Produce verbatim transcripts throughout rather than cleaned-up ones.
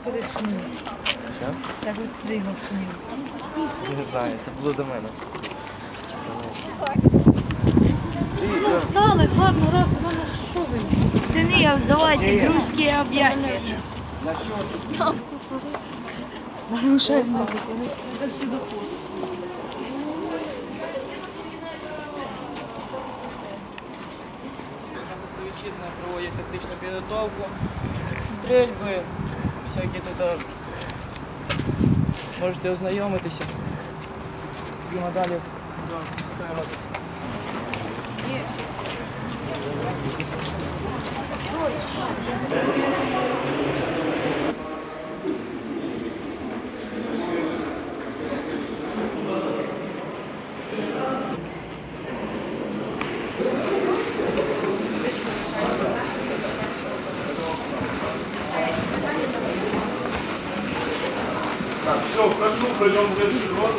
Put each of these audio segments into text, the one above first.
туди всунув? Що? Як ви туди його всунув? Не знаю, це було до мене. Ну, ждали, гарно, раз, вона що ви? Пацаны, давайте дружеские объятия. Нарушай много. Вітчизна проводять тактичну підготовку, стрільби, всякі тут. Можете ознайомитися. І надалі стоїмо тут. Так, все, прошу, пройдем в следующий год.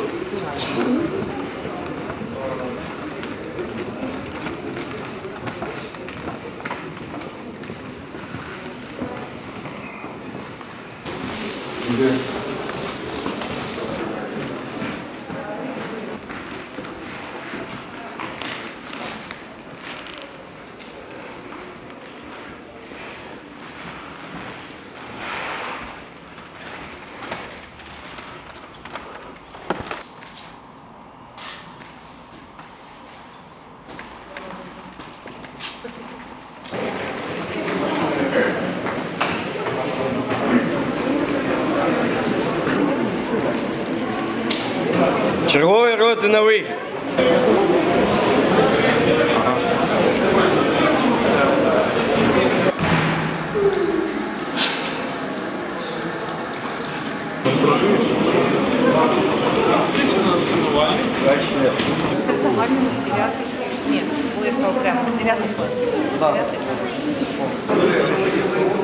Черговий роти на вихід. Це загальний дев'ятий. Ні, були окремо. Дев'ятий клас. Дев'ятий клас.